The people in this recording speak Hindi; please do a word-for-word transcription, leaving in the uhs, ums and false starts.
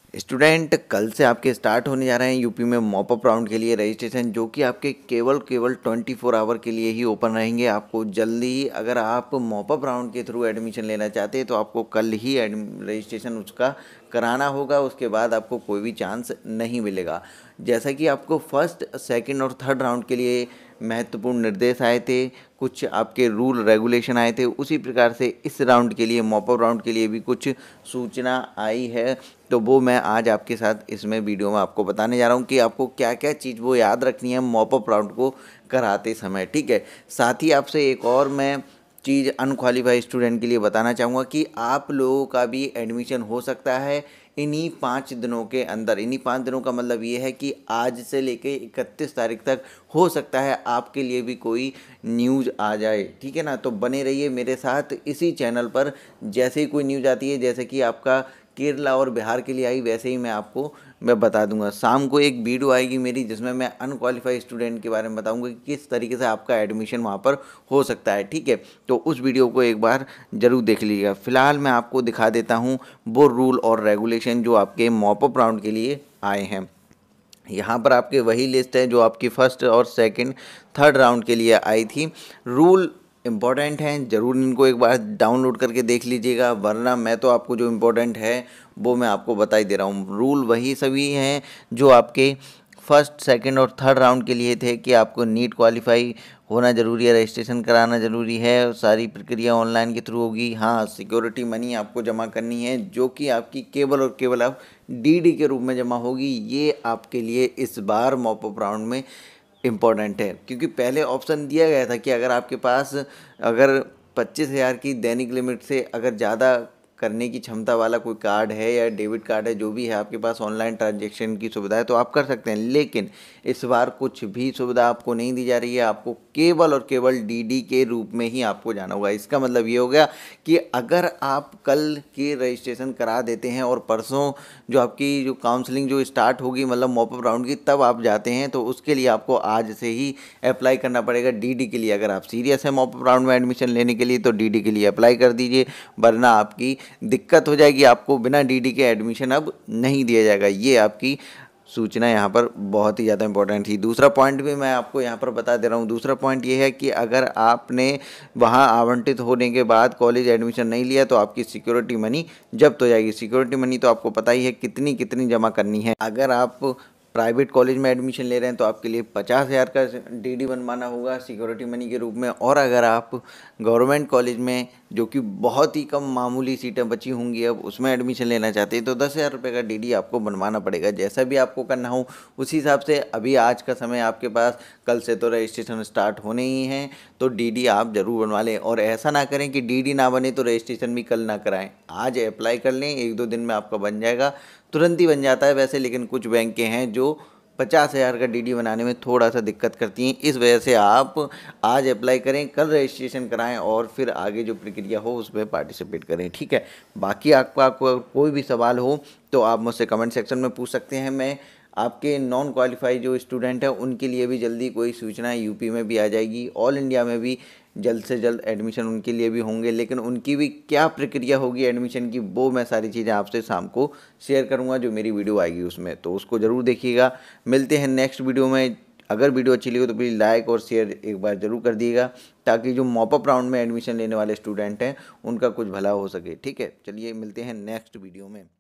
स्टूडेंट कल से आपके स्टार्ट होने जा रहे हैं यूपी में मॉपअप राउंड के लिए रजिस्ट्रेशन, जो कि आपके केवल केवल चौबीस आवर के लिए ही ओपन रहेंगे। आपको जल्दी ही अगर आप मॉपअप राउंड के थ्रू एडमिशन लेना चाहते हैं तो आपको कल ही रजिस्ट्रेशन उसका कराना होगा। उसके बाद आपको कोई भी चांस नहीं मिलेगा। जैसा कि आपको फर्स्ट सेकंड और थर्ड राउंड के लिए महत्वपूर्ण निर्देश आए थे, कुछ आपके रूल रेगुलेशन आए थे, उसी प्रकार से इस राउंड के लिए मॉपअप राउंड के लिए भी कुछ सूचना आई है। तो वो मैं आज आपके साथ इसमें वीडियो में आपको बताने जा रहा हूँ कि आपको क्या क्या चीज़ वो याद रखनी है मॉपअप राउंड को कराते समय। ठीक है, साथ ही आपसे एक और मैं चीज़ अनक्वालिफाइड स्टूडेंट के लिए बताना चाहूँगा कि आप लोगों का भी एडमिशन हो सकता है इन्हीं पाँच दिनों के अंदर। इन्हीं पाँच दिनों का मतलब ये है कि आज से लेके इकतीस तारीख तक हो सकता है आपके लिए भी कोई न्यूज़ आ जाए। ठीक है ना, तो बने रहिए मेरे साथ इसी चैनल पर। जैसे ही कोई न्यूज़ आती है, जैसे कि आपका केरला और बिहार के लिए आई, वैसे ही मैं आपको मैं बता दूंगा। शाम को एक वीडियो आएगी मेरी जिसमें मैं अनक्वालिफाइड स्टूडेंट के बारे में बताऊंगा कि किस तरीके से आपका एडमिशन वहां पर हो सकता है। ठीक है, तो उस वीडियो को एक बार जरूर देख लीजिएगा। फिलहाल मैं आपको दिखा देता हूं वो रूल और रेगुलेशन जो आपके मॉपअप राउंड के लिए आए हैं। यहाँ पर आपके वही लिस्ट है जो आपकी फर्स्ट और सेकंड थर्ड राउंड के लिए आई थी। रूल इम्पॉर्टेंट हैं, ज़रूर इनको एक बार डाउनलोड करके देख लीजिएगा, वरना मैं तो आपको जो इम्पोर्टेंट है वो मैं आपको बता ही दे रहा हूँ। रूल वही सभी हैं जो आपके फर्स्ट सेकंड और थर्ड राउंड के लिए थे कि आपको नीट क्वालिफाई होना ज़रूरी है, रजिस्ट्रेशन कराना ज़रूरी है, सारी प्रक्रिया ऑनलाइन के थ्रू होगी। हाँ, सिक्योरिटी मनी आपको जमा करनी है जो कि आपकी केवल और केवल आप डीडी के रूप में जमा होगी। ये आपके लिए इस बार मॉपअप राउंड में इम्पॉर्टेंट है, क्योंकि पहले ऑप्शन दिया गया था कि अगर आपके पास अगर पच्चीस हज़ार की दैनिक लिमिट से अगर ज़्यादा करने की क्षमता वाला कोई कार्ड है या डेबिट कार्ड है, जो भी है आपके पास ऑनलाइन ट्रांजैक्शन की सुविधा है तो आप कर सकते हैं। लेकिन इस बार कुछ भी सुविधा आपको नहीं दी जा रही है। आपको केवल और केवल डीडी के रूप में ही आपको जाना होगा। इसका मतलब ये हो गया कि अगर आप कल की रजिस्ट्रेशन करा देते हैं और परसों जो आपकी जो काउंसलिंग जो स्टार्ट होगी मतलब मॉपअप राउंड की, तब आप जाते हैं तो उसके लिए आपको आज से ही अप्लाई करना पड़ेगा डीडी के लिए। अगर आप सीरियस है मॉपअप राउंड में एडमिशन लेने के लिए तो डीडी के लिए अप्लाई कर दीजिए, वरना आपकी दिक्कत हो जाएगी। आपको बिना डीडी के एडमिशन अब नहीं दिया जाएगा। ये आपकी सूचना यहाँ पर बहुत ही ज़्यादा इंपॉर्टेंट थी। दूसरा पॉइंट भी मैं आपको यहाँ पर बता दे रहा हूँ। दूसरा पॉइंट ये है कि अगर आपने वहाँ आवंटित होने के बाद कॉलेज एडमिशन नहीं लिया तो आपकी सिक्योरिटी मनी जब्त हो जाएगी। सिक्योरिटी मनी तो आपको पता ही है कितनी कितनी जमा करनी है। अगर आप प्राइवेट कॉलेज में एडमिशन ले रहे हैं तो आपके लिए पचास हज़ार का डीडी बनवाना होगा सिक्योरिटी मनी के रूप में। और अगर आप गवर्नमेंट कॉलेज में, जो कि बहुत ही कम मामूली सीटें बची होंगी अब, उसमें एडमिशन लेना चाहते हैं तो दस हज़ार रुपये का डीडी आपको बनवाना पड़ेगा। जैसा भी आपको करना हो उसी हिसाब से अभी आज का समय आपके पास, कल से तो रजिस्ट्रेशन स्टार्ट होने ही हैं, तो डीडी आप ज़रूर बनवा लें। और ऐसा ना करें कि डीडी ना बने तो रजिस्ट्रेशन भी कल ना कराएं। आज अप्लाई कर लें, एक दो दिन में आपका बन जाएगा, तुरंत ही बन जाता है वैसे। लेकिन कुछ बैंकें हैं जो पचास हज़ार का डीडी बनाने में थोड़ा सा दिक्कत करती हैं। इस वजह से आप आज अप्लाई करें, कल रजिस्ट्रेशन कराएं और फिर आगे जो प्रक्रिया हो उसमें पार्टिसिपेट करें। ठीक है, बाकी आपका आपको कोई भी सवाल हो तो आप मुझसे कमेंट सेक्शन में पूछ सकते हैं। मैं आपके नॉन क्वालिफाइड जो स्टूडेंट हैं उनके लिए भी जल्दी कोई सूचना यूपी में भी आ जाएगी, ऑल इंडिया में भी जल्द से जल्द एडमिशन उनके लिए भी होंगे। लेकिन उनकी भी क्या प्रक्रिया होगी एडमिशन की, वो मैं सारी चीज़ें आपसे शाम को शेयर करूंगा जो मेरी वीडियो आएगी उसमें, तो उसको ज़रूर देखिएगा। मिलते हैं नेक्स्ट वीडियो में। अगर वीडियो अच्छी लगी तो प्लीज़ लाइक और शेयर एक बार ज़रूर कर दिएगा, ताकि जो मॉपअप राउंड में एडमिशन लेने वाले स्टूडेंट हैं उनका कुछ भला हो सके। ठीक है, चलिए मिलते हैं नेक्स्ट वीडियो में।